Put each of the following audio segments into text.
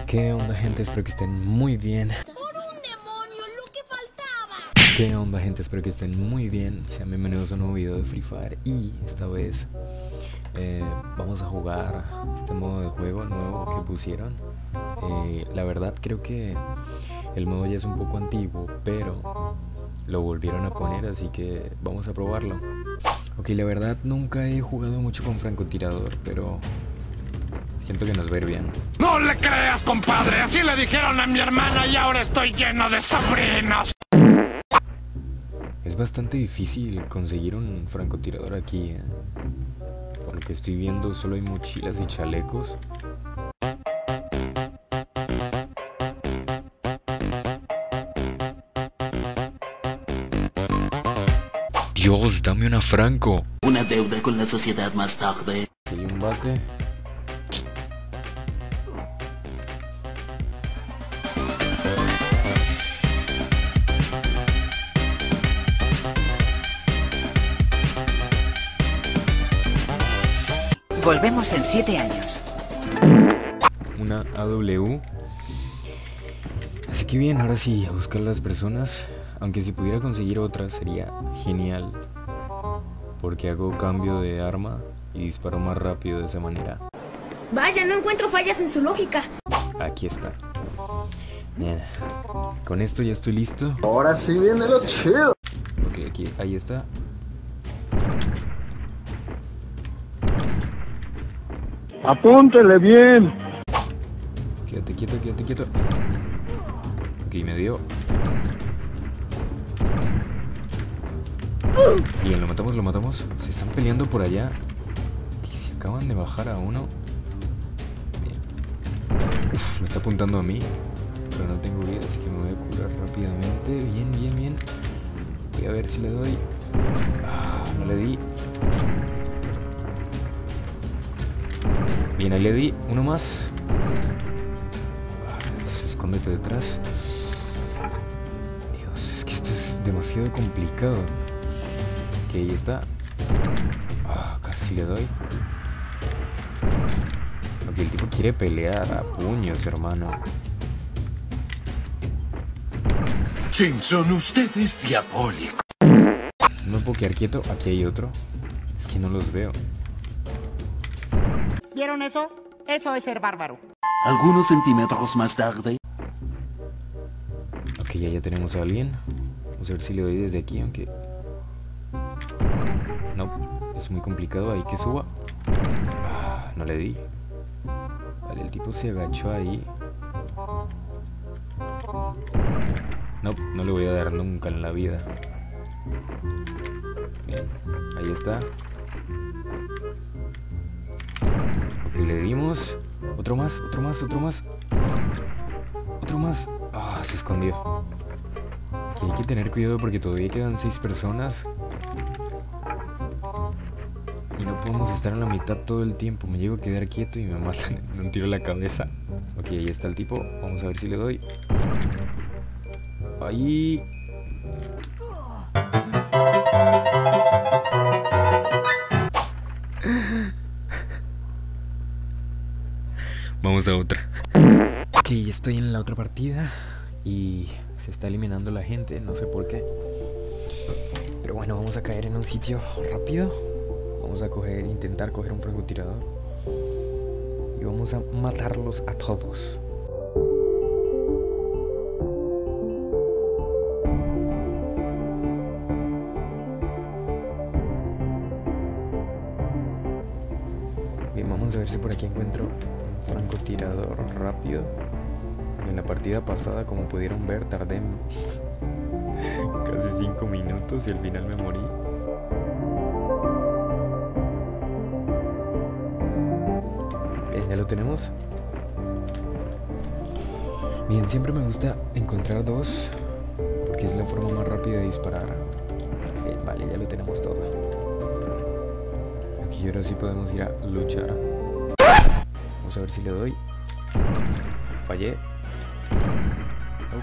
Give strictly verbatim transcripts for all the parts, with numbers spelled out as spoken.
¿Qué onda, gente? Espero que estén muy bien. ¡Por un demonio, lo que faltaba! ¿Qué onda, gente? Espero que estén muy bien. Sean bienvenidos a un nuevo video de Free Fire. Y esta vez eh, vamos a jugar este modo de juego nuevo que pusieron. eh, La verdad creo que el modo ya es un poco antiguo, pero lo volvieron a poner, así que vamos a probarlo. Ok, la verdad nunca he jugado mucho con francotirador, pero siento que nos va a ir bien. ¡No le creas, compadre! Así le dijeron a mi hermana y ahora estoy lleno de sobrinos. Es bastante difícil conseguir un francotirador aquí, ¿eh? Por lo que estoy viendo solo hay mochilas y chalecos. Dios, dame una franco. Una deuda con la sociedad más tarde. Hay un bate. Volvemos en siete años. Una A W. Así que bien, ahora sí, a buscar las personas. Aunque si pudiera conseguir otra sería genial, porque hago cambio de arma y disparo más rápido de esa manera. Vaya, no encuentro fallas en su lógica. Aquí está. Bien. Con esto ya estoy listo. Ahora sí viene lo chido. Ok, aquí, ahí está. Apúntele bien. Quédate quieto, quédate quieto. Ok, me dio. Bien, lo matamos, lo matamos. Se están peleando por allá. Ok, se acaban de bajar a uno. Bien. Uf, me está apuntando a mí, pero no tengo vida, así que me voy a curar rápidamente. Bien, bien, bien. Voy a ver si le doy. Ah, no le di. Bien, ahí le di. Uno más. Ah, escóndete detrás. Dios, es que esto es demasiado complicado. Ok, ahí está. Ah, casi le doy. Ok, el tipo quiere pelear a puños, hermano. Chin, son ustedes diabólicos. No me puedo quedar quieto. Aquí hay otro. Es que no los veo. ¿Vieron eso? Eso es ser bárbaro. Algunos centímetros más tarde. Ok, ya, ya tenemos a alguien. Vamos a ver si le doy desde aquí, aunque... No, es muy complicado. Ahí que suba. Ah, no le di. Vale, el tipo se agachó ahí. No, no le voy a dar nunca en la vida. Bien, ahí está. Ok, le dimos. Otro más, otro más, otro más. Otro más. Ah, se escondió. Aquí hay que tener cuidado porque todavía quedan seis personas. Y no podemos estar en la mitad todo el tiempo. Me llego a quedar quieto y me matan de un tiro en la cabeza. Ok, ahí está el tipo. Vamos a ver si le doy. Ahí. Vamos a otra. Ok, ya estoy en la otra partida. Y se está eliminando la gente. No sé por qué. Pero bueno, vamos a caer en un sitio rápido. Vamos a coger, intentar coger un francotirador. Y vamos a matarlos a todos. Bien, vamos a ver si por aquí encuentro un francotirador rápido. En la partida pasada, como pudieron ver, tardé casi cinco minutos y al final me morí. Bien, ya lo tenemos. Bien, siempre me gusta encontrar dos, porque es la forma más rápida de disparar. Bien, vale, ya lo tenemos todo. Aquí ahora sí podemos ir a luchar. Vamos a ver si le doy. Fallé. Oh.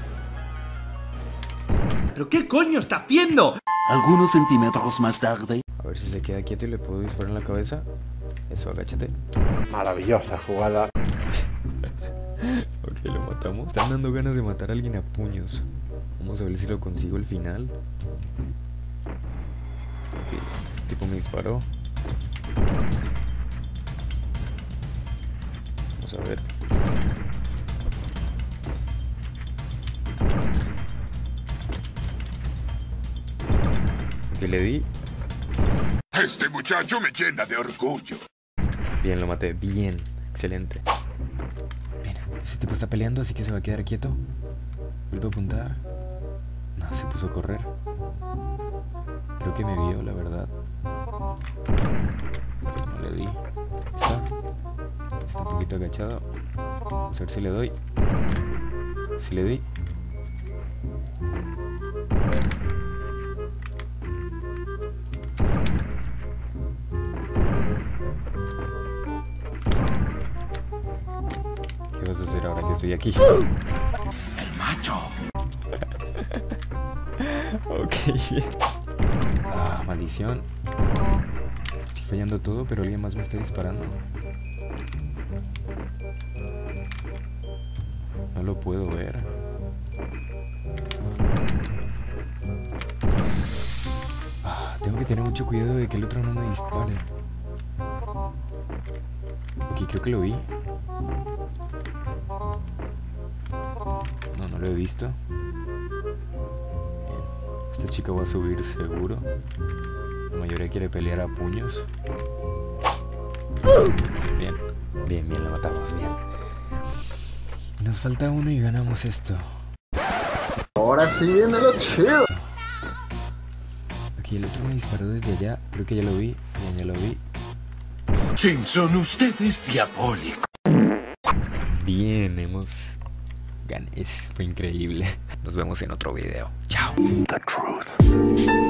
¿Pero qué coño está haciendo? Algunos centímetros más tarde. A ver si se queda quieto y le puedo disparar en la cabeza. Eso, agáchate. Maravillosa jugada. Ok, lo matamos. Están dando ganas de matar a alguien a puños. Vamos a ver si lo consigo al final. Ok, este tipo me disparó. Vamos a ver. Ok, le di. Este muchacho me llena de orgullo. Bien, lo maté. Bien. Excelente. Mira, ese tipo está peleando, así que se va a quedar quieto. Vuelve a apuntar. No, se puso a correr. Creo que me vio, la verdad. No le di. Está. Está un poquito agachado. Vamos a ver si le doy. Si le di. ¿Qué vas a hacer ahora que estoy aquí? El macho. Ok. Ah, maldición. Estoy fallando todo, pero alguien más me está disparando. No lo puedo ver. Ah, tengo que tener mucho cuidado de que el otro no me dispare. Ok, creo que lo vi. No, no lo he visto. Bien. Esta chica va a subir seguro. La mayoría quiere pelear a puños. Bien, bien, bien, la matamos, bien. Nos falta uno y ganamos esto. Ahora sí viene lo chido. Ok, el otro me disparó desde allá. Creo que ya lo vi. Bien, ya lo vi. Simpson, usted es diabólico. Bien, hemos... Gané. Fue increíble. Nos vemos en otro video. Chao. The truth.